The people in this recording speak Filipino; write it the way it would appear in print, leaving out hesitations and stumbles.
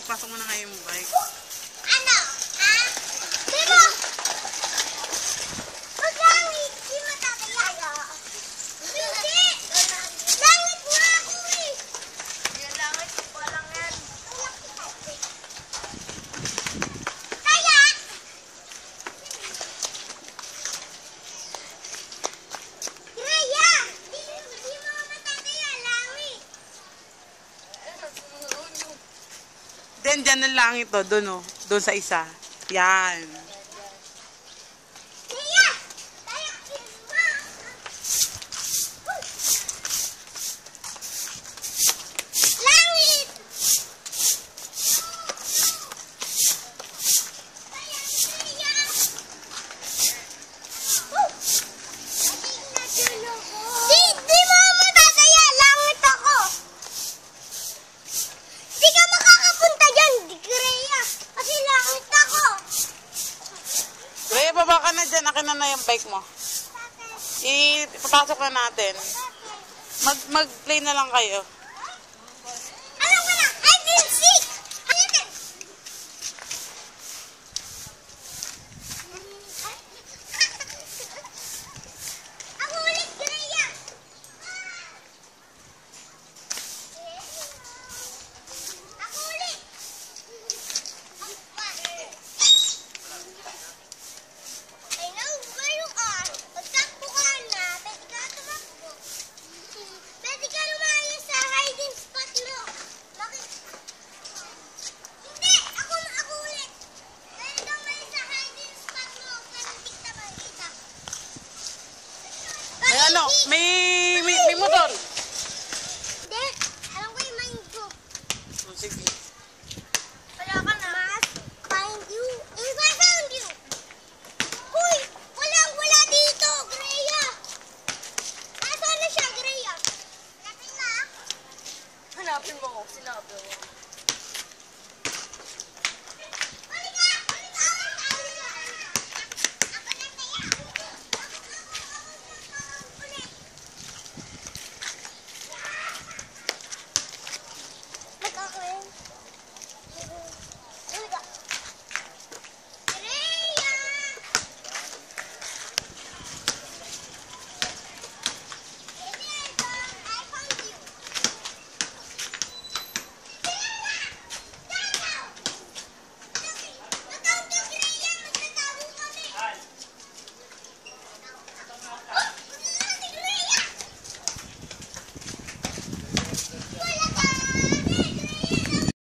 Pasok mo na nga yung bike. Ano? Ha? Diba? Pag langit, di mo tatayaya. Hindi! Langit nga ako eh! Yung langit, walang yan. Kaya! Kaya! Di mo matataya, langit. Then, dyan ang langit to. Doon, oh. Doon sa isa. Yan. Kaya! Kaya! Langit! Di mo matataya! Langit ako! Di ka makakapunta dyan, di Greya. Kasi langit ako. Rhea, baba ka na dyan. Akin na yung bike mo. Ipapasok na natin. Mag-play na lang kayo. Alam ko na, I feel sick. Ako ulit, Greya. Ako ulit. I know where you are. Magtakbo ka na. Pwede ka tumakbo. Pwede ka lumayo sa hiding spot mo. Bakit? Hindi! Ako ulit. Pwede ka lumayo sa hiding spot mo. Pero hindi kita makikita. May ano? May motor. Hindi. Alam ko yung mind ko. Oh, sige. Wala ka na. Must find you. If I found you. Uy! Wala dito, Greya. Nasaan na siya, Greya? Hanapin mo. Hanapin mo ko, sinabi mo.